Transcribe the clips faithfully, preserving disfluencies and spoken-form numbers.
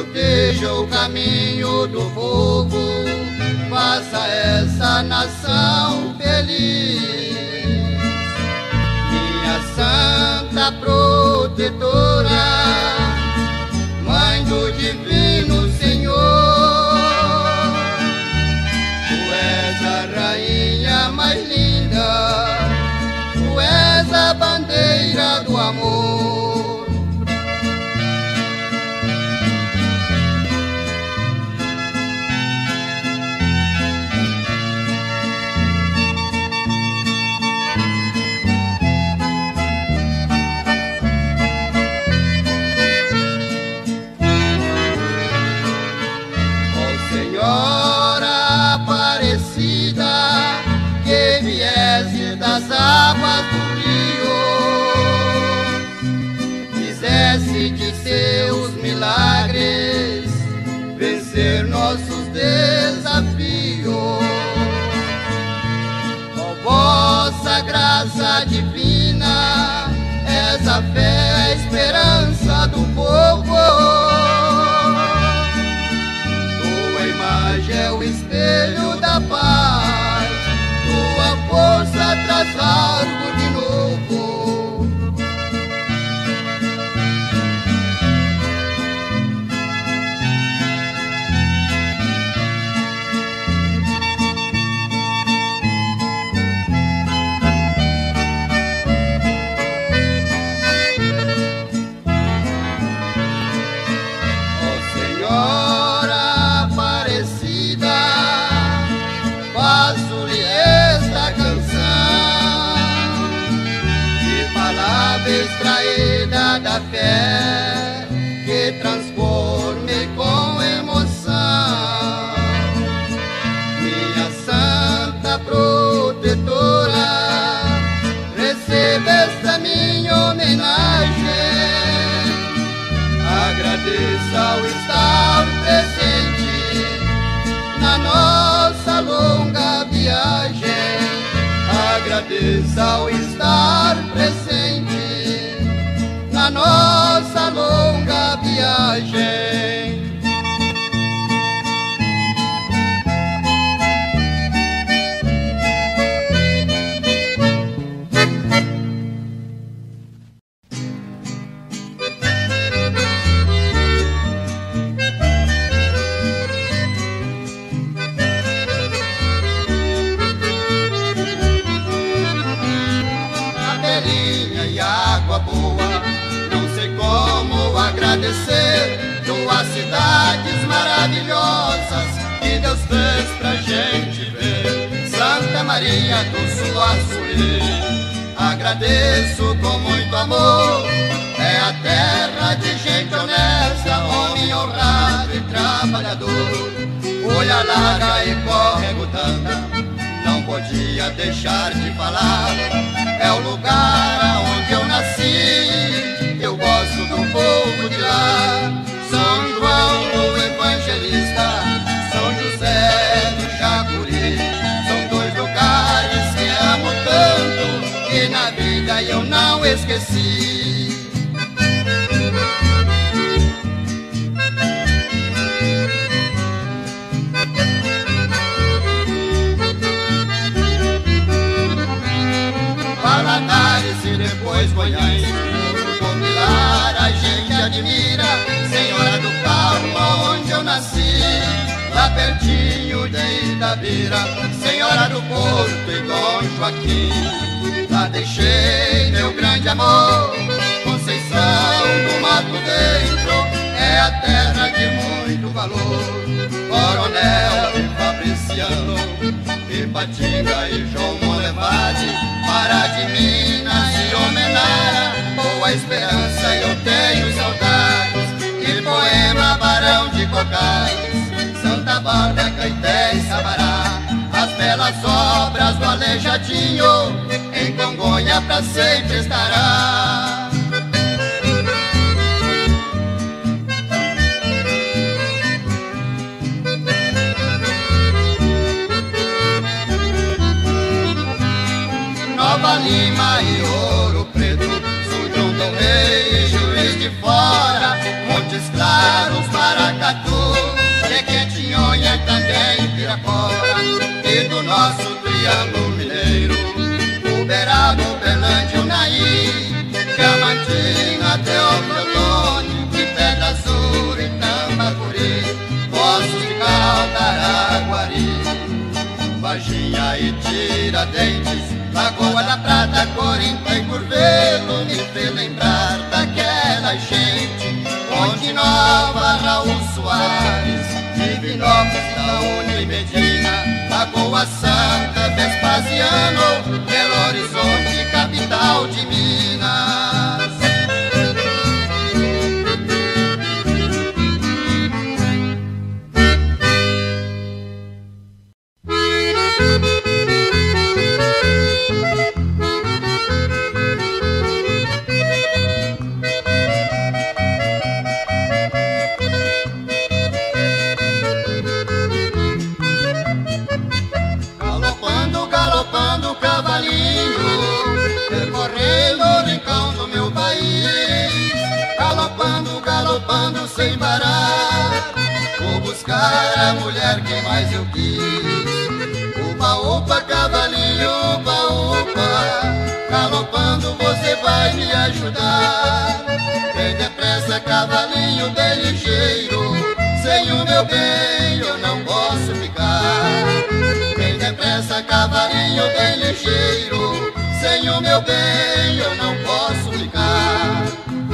proteja o caminho do povo, faça essa nação feliz. Minha santa protetora, Mãe do Divino Senhor, Tu és a rainha mais linda, Tu és a bandeira do amor. Das águas do rio, fizesse de seus milagres vencer nossos desafios. Ó vossa graça divina, és a fé, a esperança do povo. Tua imagem é o espelho da paz, Tua força traz algo de novo. Ó Senhora Aparecida, faço-lhe esta canção, de palavra extraída da fé, que transforme com emoção. Minha santa protetora, receba esta minha homenagem. Agradeça ao estar presente na nossa longa viagem. Agradeça ao estar presente na nossa longa viagem. Agradecer duas cidades maravilhosas que Deus fez pra gente ver, Santa Maria do Suaçuí. Agradeço com muito amor, é a terra de gente honesta, homem honrado e trabalhador. Olha larga e córrego tanta, não podia deixar de falar. É o lugar onde eu nasci, eu gosto do povo de lá. São João o Evangelista, São José do Jacuri, são dois lugares que amo tanto, que na vida eu não esqueci. Valadares e depois Goiás, do Pilar a gente admira, Senhora do Carmo onde eu nasci, lá pertinho de Itabira, Senhora do Porto e Dom Joaquim. Lá deixei meu grande amor, Conceição do Mato Dentro, é a terra de muito valor. Coronel e Fabriciano, Ipatinga e João Molevade, Pará de Minas e Homenara, Boa Esperança eu tenho saudades, e poema Barão de Cocais, Santa Bárbara, Caeté e Sabará, as belas obras do Aleijadinho, em Congonha pra sempre estará. Nova Lima e Ouro Preto, São João do Rei e Juiz de Fora, Montes Claros, Pará, Varginha e Tiradentes, Lagoa da Prata, Corinto e Curvelo, me fez lembrar daquela gente. Ponte Nova, Raul Soares, Divinópolis, Itaúna e Medina, Lagoa Santa, Vespasiano, Belo Horizonte, capital de Minas. Galopando sem parar, vou buscar a mulher que mais eu quis. Upa, upa, cavalinho, upa, upa, galopando você vai me ajudar. Bem depressa, cavalinho, bem ligeiro, sem o meu bem eu não posso ficar. Bem depressa, cavalinho, bem ligeiro, sem o meu bem eu não posso ficar.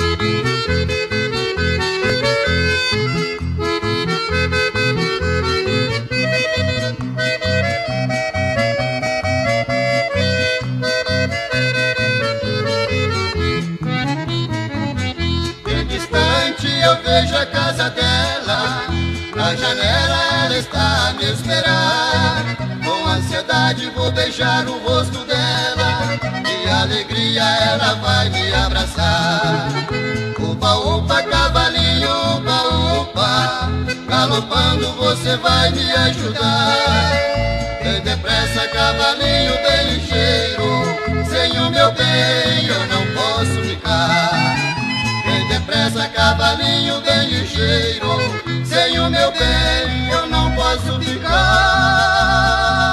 Vejo a casa dela, na janela ela está a me esperar. Com ansiedade vou beijar o rosto dela, de alegria ela vai me abraçar. Upa, upa, cavalinho, upa, upa, galopando você vai me ajudar. Bem depressa, cavalinho, bem ligeiro, sem o meu bem eu não posso ficar. Bem depressa, cavalinho, bem ligeiro, sem o meu bem eu não posso ficar.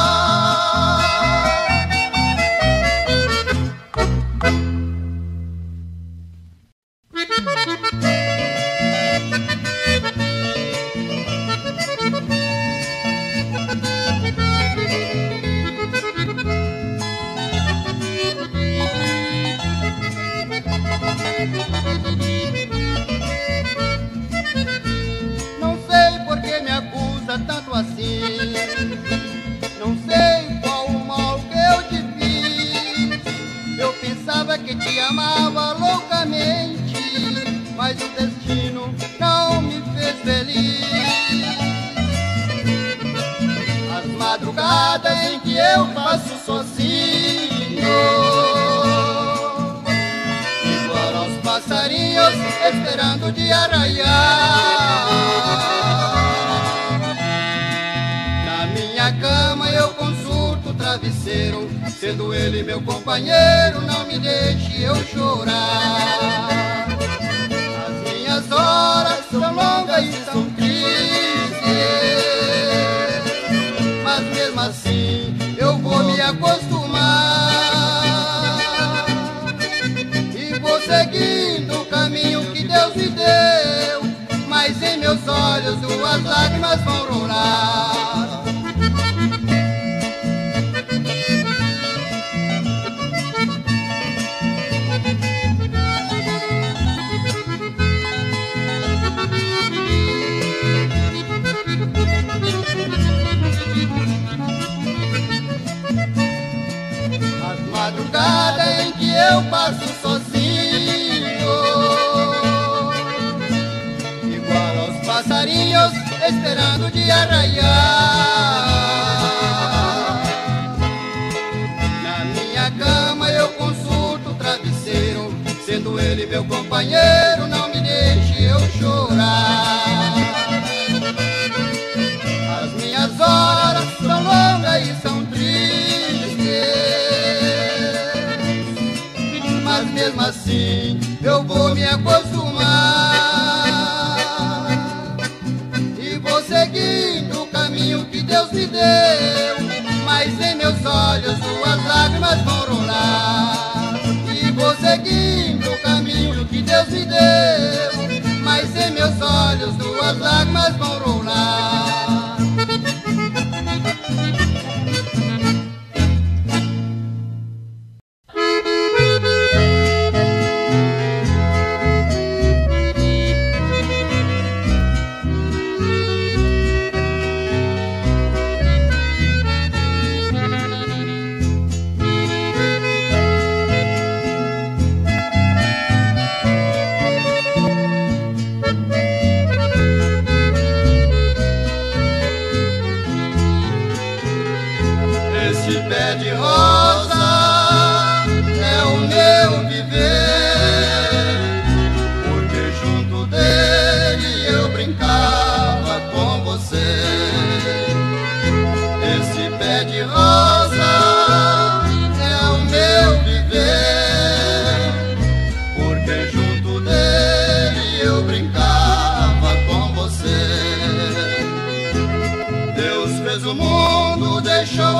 Não sei por que me acusa tanto assim, não sei qual o mal que eu te fiz. Eu pensava que te amava loucamente, mas o destino não me fez feliz. As madrugadas em que eu passo sozinho, igual aos passarinhos esperando o dia raiar. Na minha cama eu consulto o travesseiro, sendo ele meu companheiro, não me deixe eu chorar. As minhas horas são longas e são tristes, mas mesmo assim eu vou me acostumar e vou seguindo o caminho que Deus me deu, mas em meus olhos duas lágrimas vão rolar. As madrugadas em que eu passo sozinho, igual aos passarinhos esperando o dia raiar. Na minha cama eu consulto o travesseiro, sendo ele meu companheiro, não me deixe eu chorar. As minhas horas são longas e são tristes, mas mesmo assim eu vou me acostumar e vou seguindo o caminho que Deus me deu, mas em meus olhos duas lágrimas vão rolar. E vou seguindo o caminho que Deus me deu, mas em meus olhos duas lágrimas vão rolar.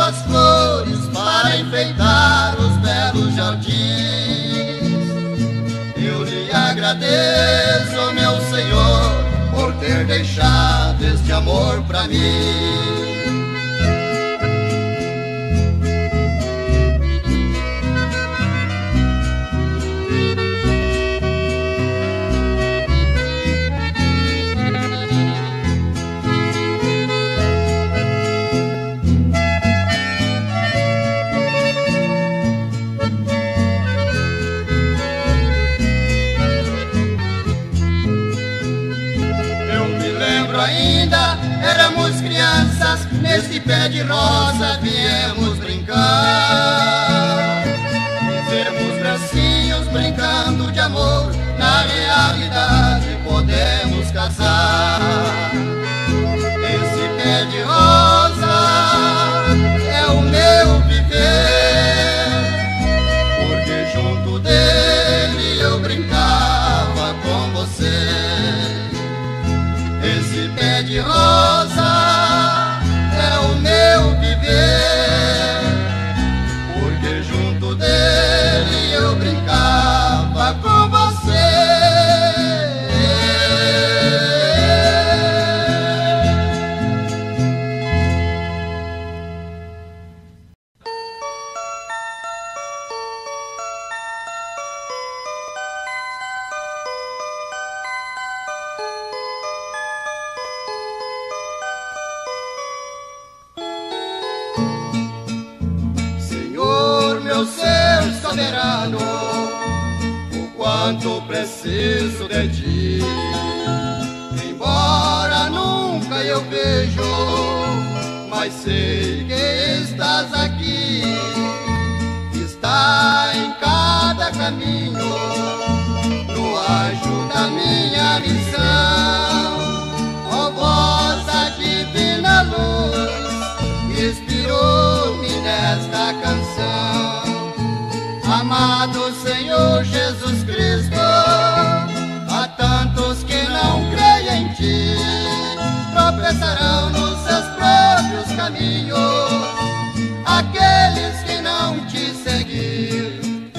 belas flores para enfeitar os belos jardins. Eu lhe agradeço, meu Senhor, por ter deixado este amor pra mim. Ainda éramos crianças, nesse pé de rosa viemos brincar. Fizemos bracinhos brincando de amor, na realidade podemos casar. Esse pé de rosa é o meu viver, porque junto dele eu brincava com você. Esse pé de rosa é o meu viver, porque junto dele eu brincava com você. Meu ser soberano, o quanto preciso de ti. Embora nunca eu vejo, mas sei que estás aqui. Está em cada caminho, no anjo da minha missão. Ó voz, a divina luz, inspirou-me nesta canção. Amado Senhor Jesus Cristo, há tantos que não creem em ti, tropeçarão nos seus próprios caminhos, aqueles que não te seguir.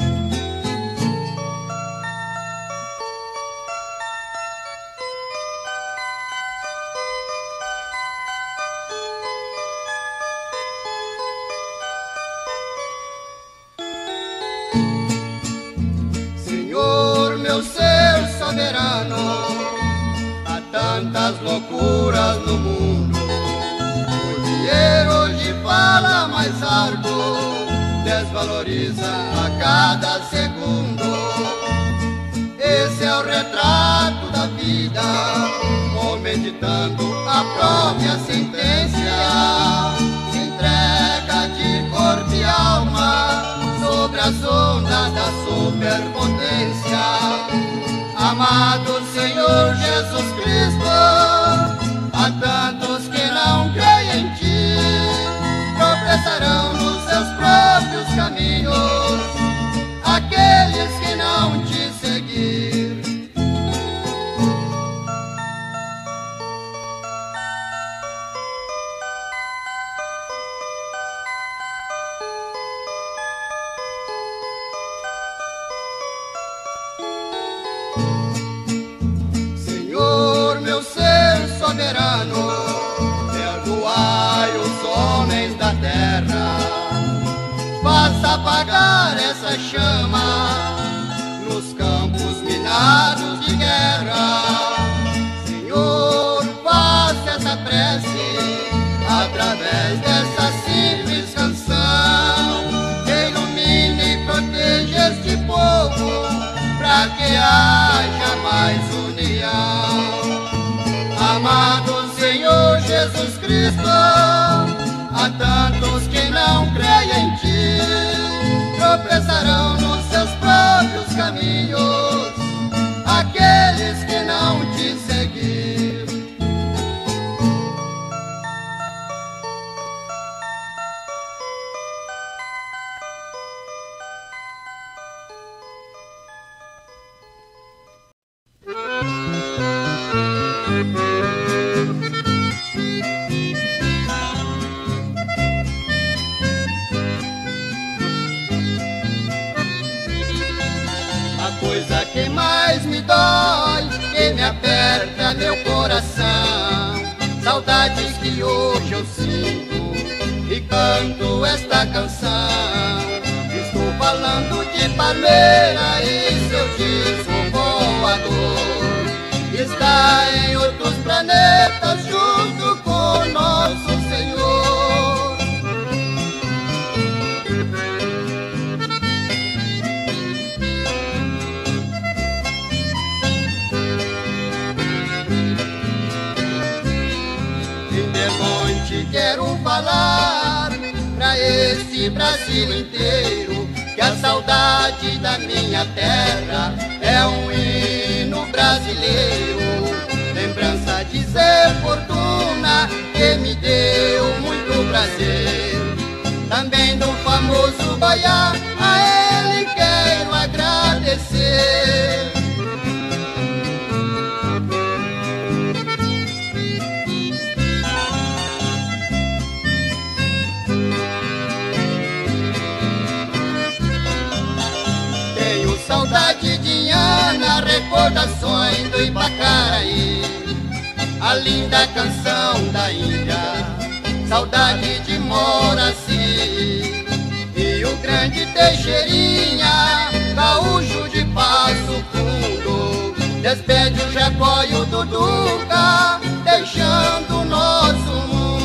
Meu ser soberano, há tantas loucuras no mundo. O dinheiro hoje fala mais alto, desvaloriza a cada segundo. Esse é o retrato da vida, homem ditando a própria sentença. Se entrega de corpo e alma sobre as ondas da superpotência. Amado Senhor Jesus Cristo, há tantos que não creem em ti, tropeçarão nos seus próprios caminhos, aqueles que não te seguir. Soberano, perdoai os homens da terra, faça apagar essa chama nos campos minados de guerra. Senhor, faça essa prece através dessa simples canção, que ilumine e proteja este povo, pra que haja mais união. Amado Senhor Jesus Cristo, há tantos que não creem em ti, tropeçarão nos seus próprios caminhos, aqueles que não te seguir. que mais me dói, que me aperta meu coração. Saudades que hoje eu sinto e canto esta canção. Estou falando de Palmeira e seu disco voador. Está em outros planetas junto com nosso Senhor. Em Belmonte quero falar pra esse Brasil inteiro que a saudade da minha terra é um hino brasileiro. Lembrança de Zé Fortuna que me deu muito prazer. Também do famoso Goiá, a ele quero agradecer. Tenho saudade de Ana, recordações do Ipacaraí, a linda canção da Índia, saudade de Moraci, e o grande Teixeirinha, gaúcho de Passo Fundo, despede o Jacó e o Duduca, deixando o nosso mundo.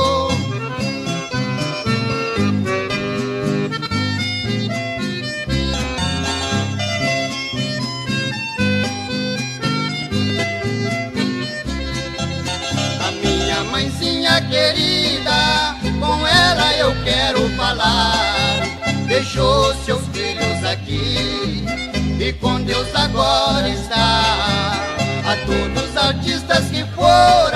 Mãezinha querida, com ela eu quero falar. Deixou seus filhos aqui e com Deus agora está. A todos os artistas que foram